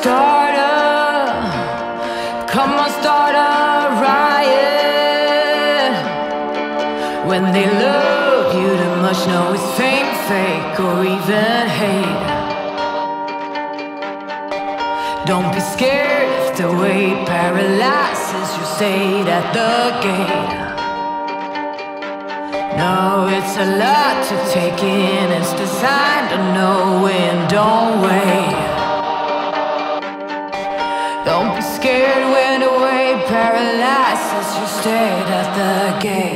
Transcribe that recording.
Come on, start a riot. When they love you too much, know it's fame, fake, or even hate. Don't be scared if the weight paralyzes you, stayed at the gate. No, it's a lot to take in, it's designed to know when, don't wait. Don't be scared when the weight paralyzes you, stayed at the gate.